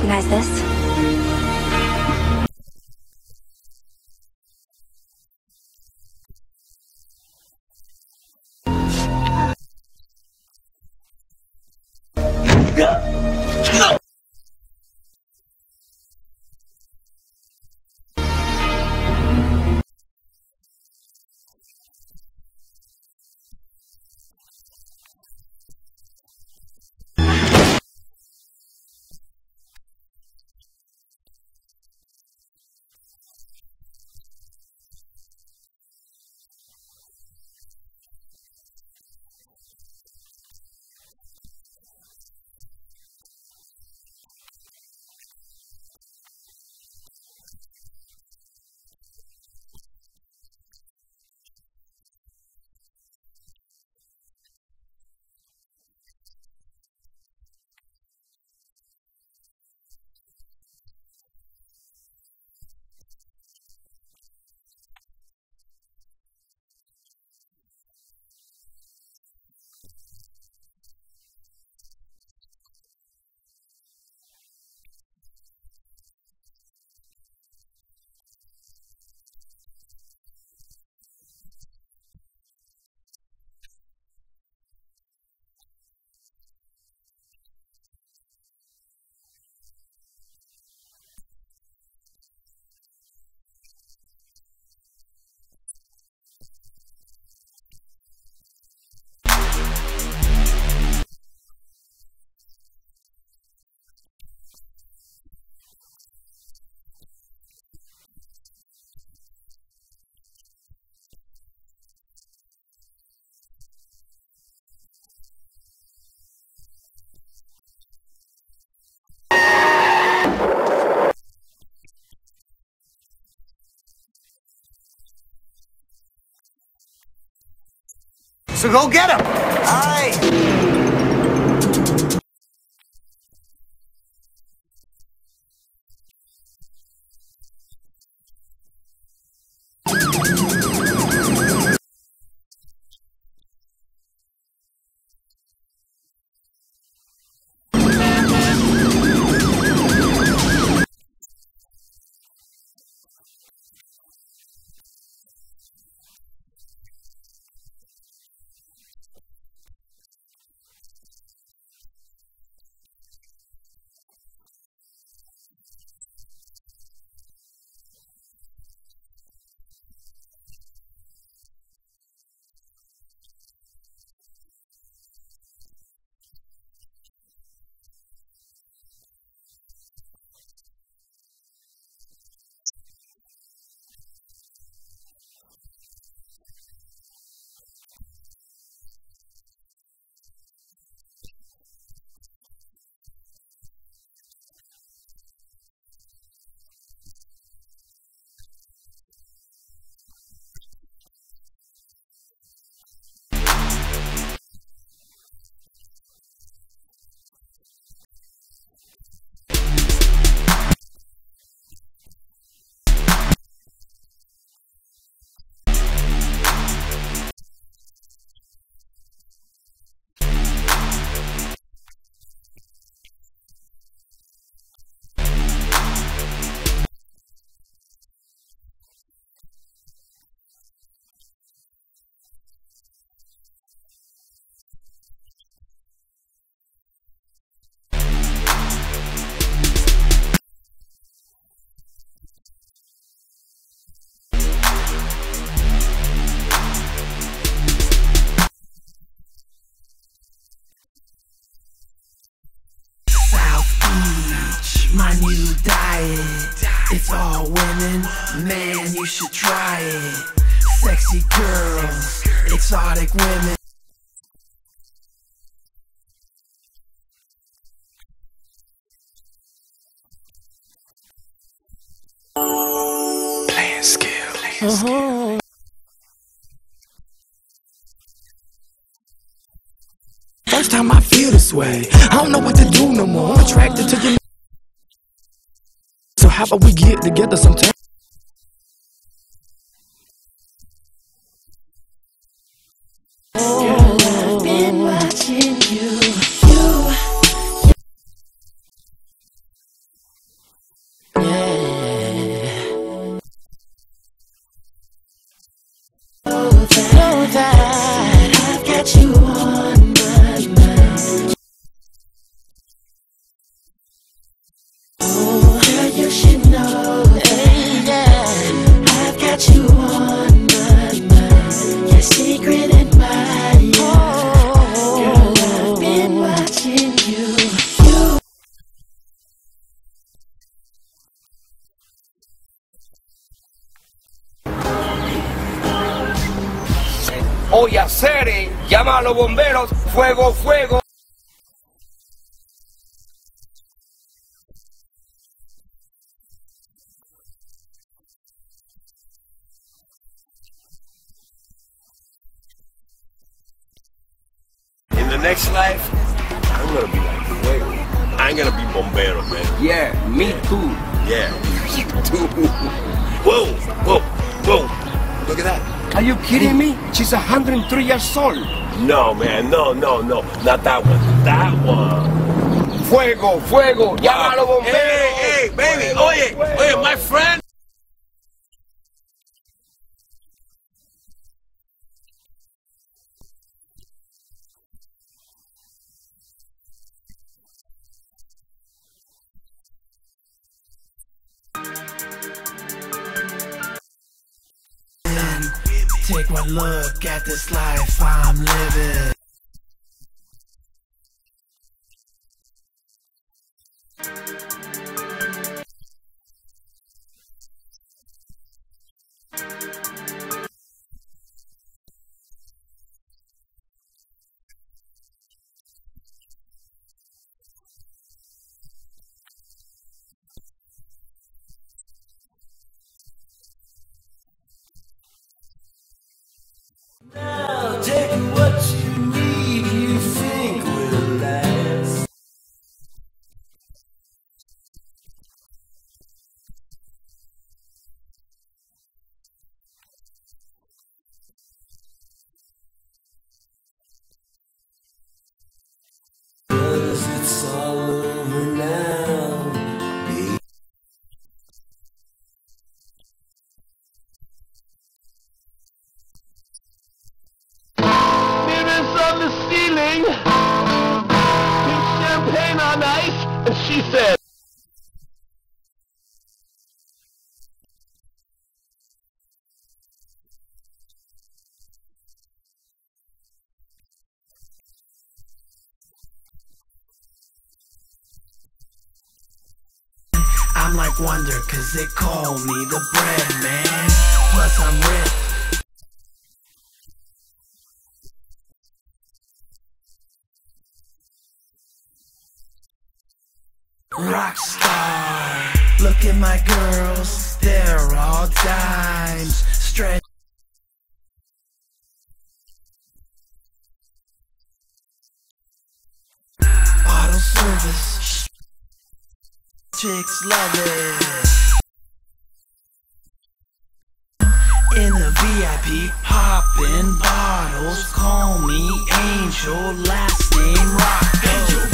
recognize this? So go get him! Aye! My new diet, it's all women, man, you should try it. Sexy girls, exotic women. Playing skill. First time I feel this way, I don't know what to do no more. I'm attracted to you. So how about we get together sometime? Girl, I've been watching you. know that, yeah, I've got you on my mind. Your secret admirer. Girl, I've been watching you. Oye, hacer, llama a los bomberos, fuego, fuego. In the next life, I'm gonna be like fuego. I'm gonna be bombero, man. Yeah, me too. Yeah, you too. Whoa, whoa, whoa. Look at that. Are you kidding me? She's 103 years old. No, man, no, not that one. That one. Fuego, fuego, llama a los bomberos. Hey, baby, oye, my friend. Take one look at this life I'm living. Now take what you need, you think will last. Cause it's all over now. On the ceiling, pink champagne on ice, and she said, I'm like Wonder, cause they call me the bread man. Plus I'm rich. Rockstar. Look at my girls, they're all dimes. Stretch. Auto service. Chicks love it. In the VIP, poppin' bottles. Call me Angel, last name Rocco.